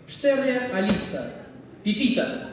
Штерле Алиса. Пипита.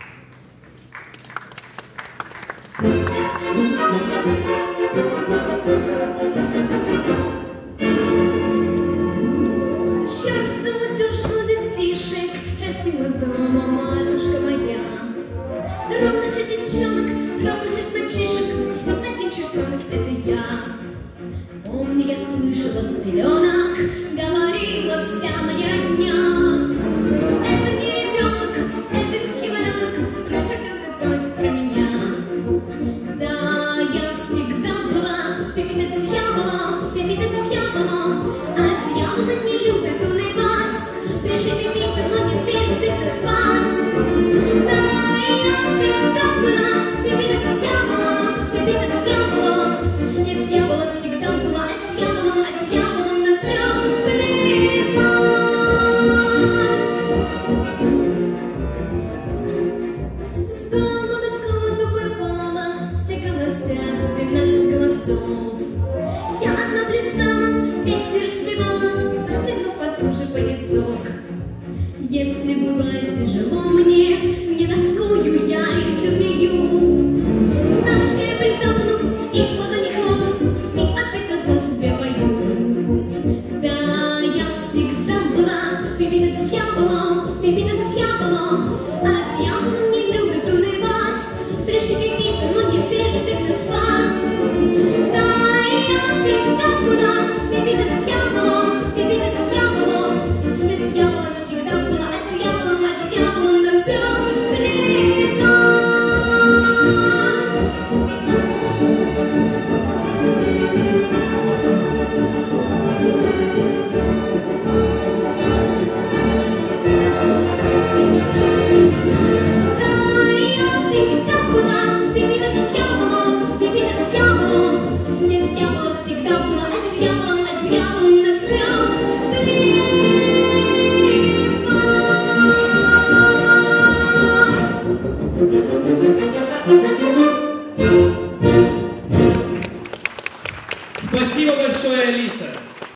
Чертову дюжину детишек растила дома матушка моя. Ровно 6 девчонок, ровно 6 мальчишек, и один чертенок — это я. Помню, я слышала с пеленок, говорила вся моя родня: это не ребенок, это дьяволенок, про чертенка, то есть про меня. Да, я всегда была Пипита дьяволом, Пипита дьяволом, а дьяволы не любят унывать. Пришли Пипита, но не теперь стыдно спать. Да, я всегда была Пипита дьяволом, Пипита дьяволом. Я дьявола всегда была, а дьяволом на все плевать. С голоду бывало, все голосят в 12 голосов. Я одна плясала, песни распевала, потянув потуже поясок. Если бывает тяжело мне, не тоскую я и слез не лью. Ножкой я притопну, и в ладони хлопну, и опять назло себе пою. Да, я всегда была Пипита дьяволом, Пипита дьяволом, а дьяволы не любят унывать. Пришли Пипита, но не теперь стыдно спать. Да, я всегда была Пипита дьяволом, Пипита дьяволом. Я дьявола всегда была, а дьяволом на все плевать. Спасибо большое, Алиса.